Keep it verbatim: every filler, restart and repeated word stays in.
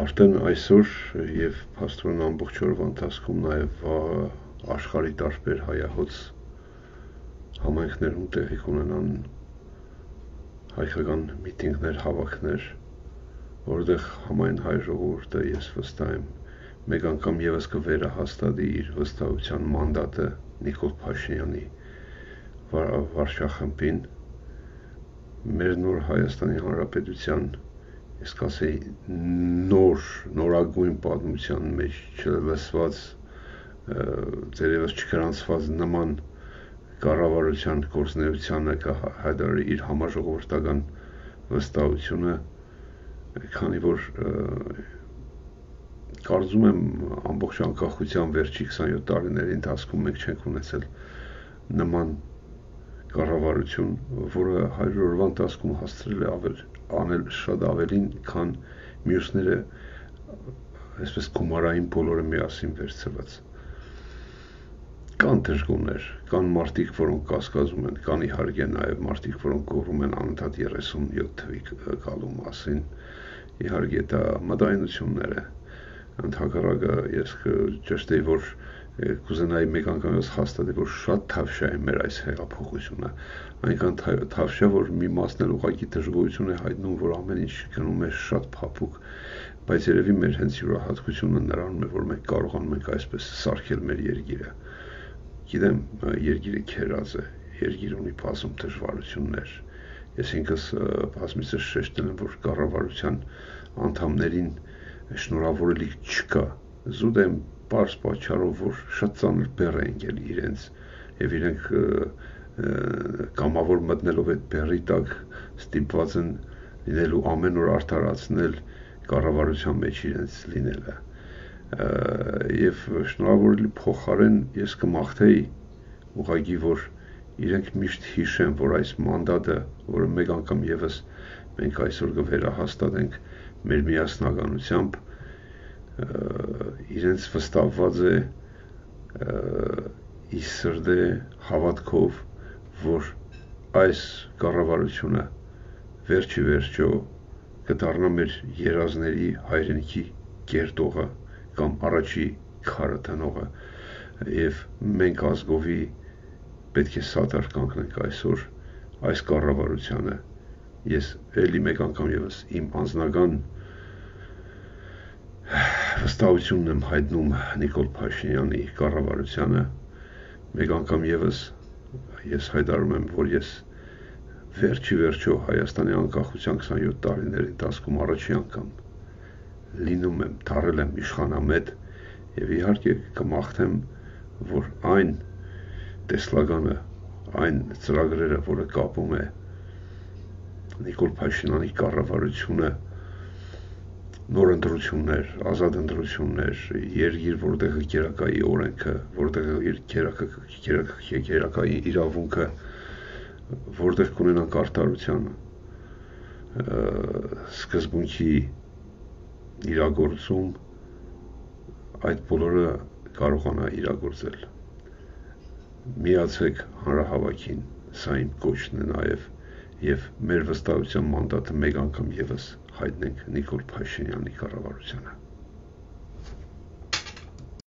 Արդեն այսօր եւ փաստորեն ամբողջ օրվա ընթացքում նաեւ աշխարհի տարբեր հայահոց համայնքներում տեղի կունենան հայկական միտինգներ, հավաքներ, որտեղ համայն հայ ժողովուրդը ես վստահ եմ մեկ անգամ եւս կվերահաստատի իր վստահության մանդատը Նիկոլ Փաշինյանի վարչախմբին մեր նոր Հայաստանի Հանրապետության ես կասեի նոր նորագույն պատմության մեջ չլսված դերևս չգրանցված նման կառավարության գործունեությանը կհայտարարի իր համաժողովրդական վստահությունը, քանի որ կարծում եմ ամբողջ անկախության վերջի քսաներկու տարիների ընթացքում մենք չենք ունեցել նման կառավարություն, որը հարյուր օրվա ընթացքում հասցրել է ավել, անել շատ ավելին, քան մյուսները այսպես գումարային բոլորը միասին վերցրված։ Կան դժգոհներ, կան մարդիկ, որոնք կասկածում են, կան իհարկե նաև մարդիկ, որոնք գոռում են անընդհատ երեսունյոթ թվի գալու մասին։ Իհարկե դա մտայնություններ է։ Ընդհակառակը ես ճշտեի, որ կուզենայի մեկ անգամ ես հաստատել, որ շատ թավշյա է մեր այս հեղափոխությունը, այնքան թավշյա, որ մի մասն էլ ուղղակի դժգոհություն է հայտնում, որ ամեն ինչ գնում է շատ փափուկ, բայց երևի մեր հենց յուրահատկությունը նրանում է, որ մենք կարողանում ենք այսպես սարքել մեր երկիրը։ Գիտեմ, երկիրը քերած է, երկիրը ունի բազում դժվարություններ։ Ես ինքս բազմիցս շեշտել եմ, որ կառավարության անդամներին շնորհավորելիք չկա։ Զուտ եմ պարզ պատճառով, որ շատ ծանր բեռ է ընկել իրենց եւ իրենք կամավոր մտնելով այդ բեռի տակ ստիպված են լինելու ամեն օր արդարացնել կառավարության մեջ իրենց լինելը։ Եվ շնորհավորելի փոխարեն ես կմաղթեի ուղղակի, որ իրենք միշտ հիշեն, որ այս մանդատը, որը մեկ անգամ եւս մենք այսօր կվերահաստատենք մեր միասնականությամբ, իրենց վստահված է ի սրտե հավատքով, որ այս կառավարությունը վերջի վերջո կդառնա մեր երազների հայրենիքի կերտողը կամ առաջի քարը տնողը, եւ մենք ազգովի պետք է սատար կանգնենք այսօր այս կառավարությանը։ Ես էլի մեկ անգամ եւս իմ անձնական վստահությունն եմ հայտնում Նիկոլ Փաշինյանի կառավարությանը, մեկ անգամ եւս ես հայտարարում եմ, որ ես վերջի վերջո Հայաստանի անկախության քսաներկու տարիների ընթացքում առաջի անգամ լինում եմ, դարել եմ իշխանամետ եւ իհարկե կմաղթեմ, որ այն տեսլականը, այն ծրագրերը, որը կապում է Նիկոլ Փաշինյանի կառավարությունը, նոր ընտրություններ, ազատ ընտրություններ, երկիր, որտեղ գերակայի օրենքը, որտեղ գերակայի իրավունքը, որտեղ կունենանք արդարության սկզբունքի իրագործում, այդ բոլորը կարողանա իրագործել։ Միացեք հանրահավաքին, սա իմ կոչն է նաև, եւ մեր վստահության մանդատը մեկ անգամ եւս հայտնենք Նիկոլ Փաշինյանի կառավարությանը։